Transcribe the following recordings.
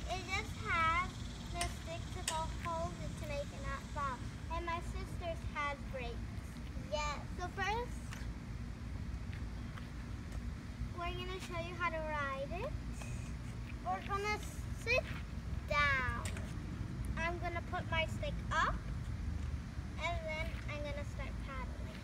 It just has the stick to go hold it to make it not fall. And my sister's has brakes. Yes. So first, we're going to show you how to ride it. We're going to sit down. I'm going to put my stick up, and then I'm going to start paddling.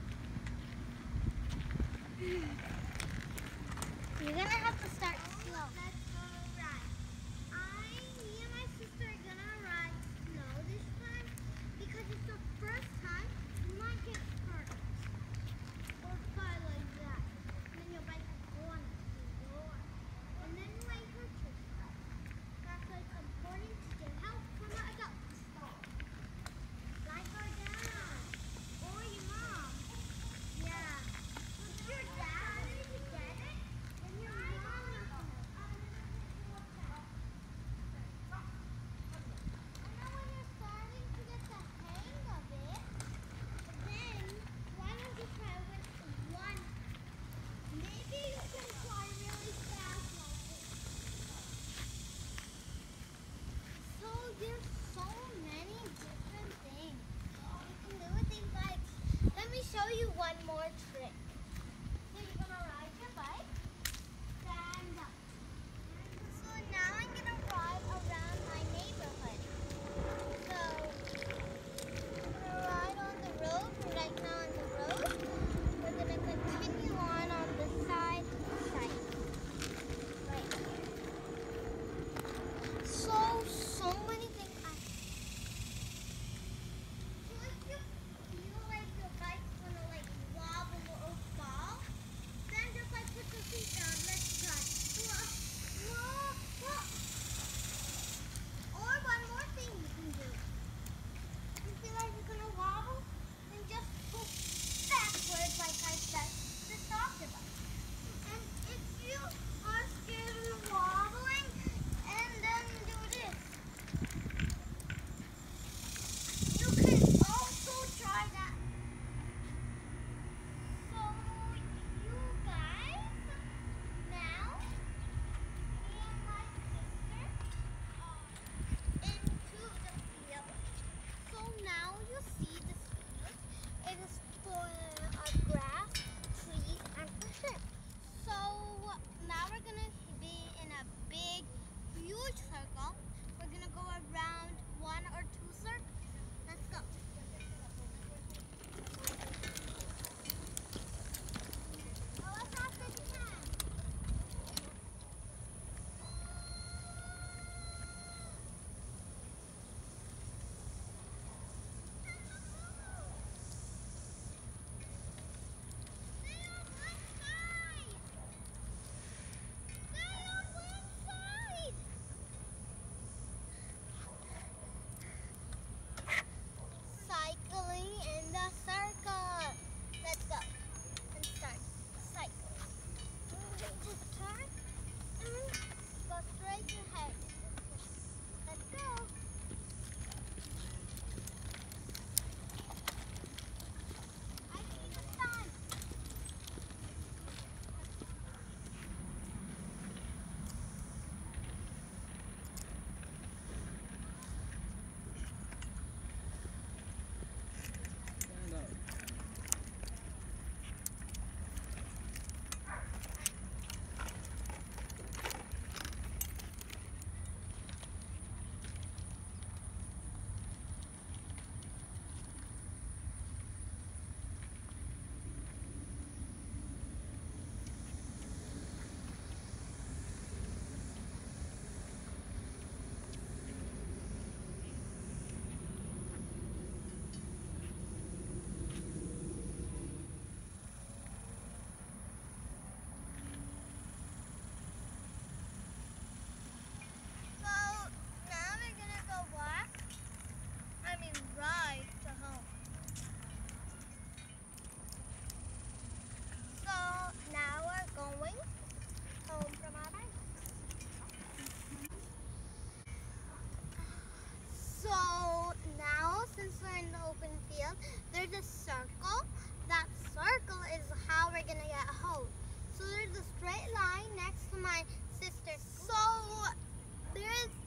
You're going to have to start slow. Let's go ride. Me and my sister are going to ride slow this time because it's the first time. You might get hurt or fall like that. And then your bike will go on the floor. And then you might hurt yourself. That's why it's important to get help from an adult. Like our dad or your mom. Yeah. If your dad didn't get it, then your mom will help. I know when you're starting to get the hang of it, but then why don't you try with one? Maybe you can fly really fast like this. So there's so many different things you can do with these bikes. Let me show you one more trick. So you're gonna ride your bike, stand up. So now I'm gonna ride around my neighborhood. So I'm gonna ride on the road. We're right now on the road. We're gonna continue on the side. Right here. So many things. So if you feel like your bike's gonna like wobble or fall, then just like put your feet down. Let's try. Whoa, whoa. Or one more thing you can do. You feel like you're gonna wobble, then just push backwards like I said to stop the bike. And if you are scared of wobbling, and then do this. You can also try that. So you guys, now me and my sister are into the field. So now you see this field. It is full of grass, trees, and bushes. So now we're gonna be in a big, huge circle. We're gonna go around 1 or 2 circles. Let's go. Go as fast as you can. Stay on one side. Stay on one side. Cycling in the circle. Let's go and start cycling. Just turn and go straight ahead. Let's go. I see the sun. Ride to home. So now we're going home from our bike. So now since we're in the open field, there's a circle. That circle is how we're gonna get home. So there's a straight line next to my sister. So there is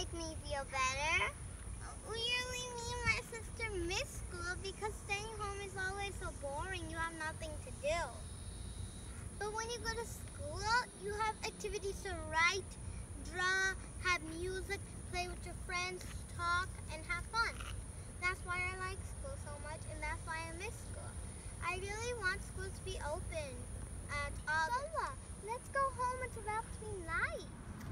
make me feel better. Really, me and my sister miss school because staying home is always so boring. You have nothing to do. But when you go to school, you have activities to write, draw, have music, play with your friends, talk, and have fun. That's why I like school so much, and that's why I miss school. I really want school to be open at August. Bella, let's go home. It's about to be night.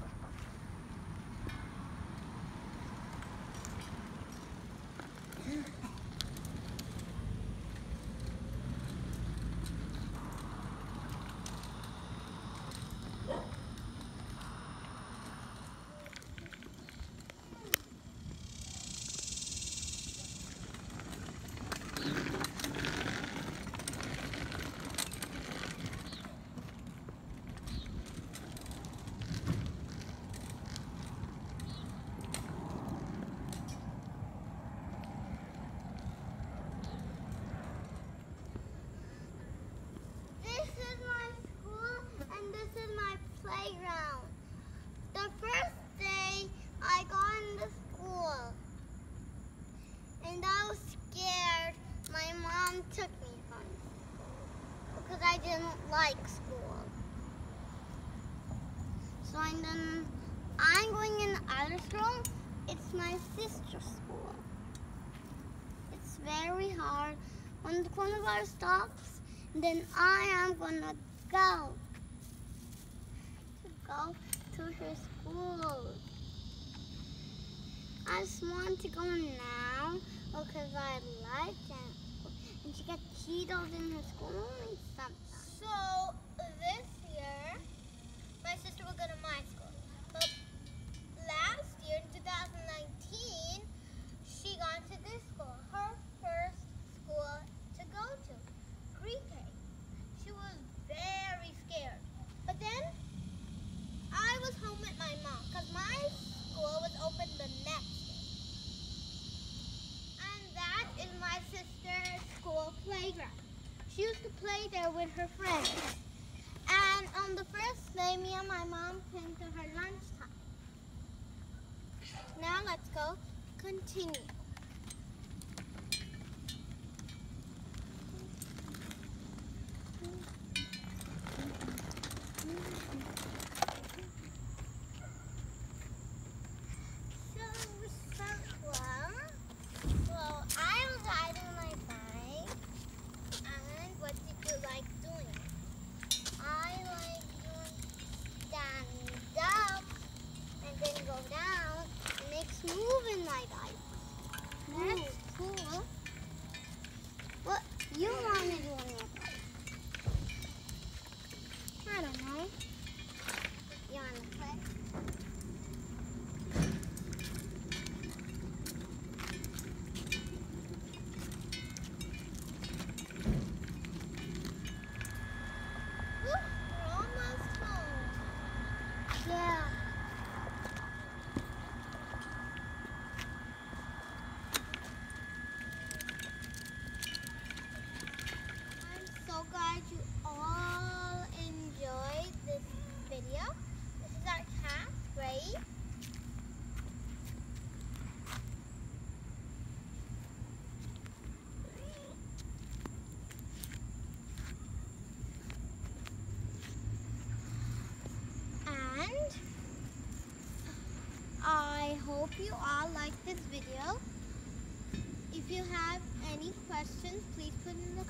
Playground. The first day I got into school and I was scared. My mom took me from school because I didn't like school. So I'm going in other school. It's my sister's school. It's very hard. When the coronavirus stops, then I am gonna go to her school. I just want to go now because I like it. And she got Cheetos in her school and something. So this year, my sister will go to my school. But last year, in 2019, she got to this school, her first school to go to, pre-K. She was very scared. But then, I was home with my mom because my school was open the next day. And that is my sister's school playground. She used to play there with her friends. And on the first day, me and my mom came to her lunchtime. Now let's go continue. Moving my bike. That's cool. What you want to do on your bike? I don't know. You want to play? Ooh, we're almost home. Yeah. So glad you all enjoyed this video. This is our cat, Gray. And I hope you all liked this video. If you have any questions, please put in the